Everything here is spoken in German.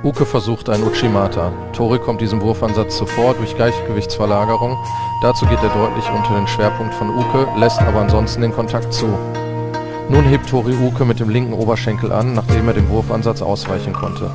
Uke versucht einen Uchimata. Tori kommt diesem Wurfansatz zuvor durch Gleichgewichtsverlagerung. Dazu geht er deutlich unter den Schwerpunkt von Uke, lässt aber ansonsten den Kontakt zu. Nun hebt Tori Uke mit dem linken Oberschenkel an, nachdem er dem Wurfansatz ausweichen konnte.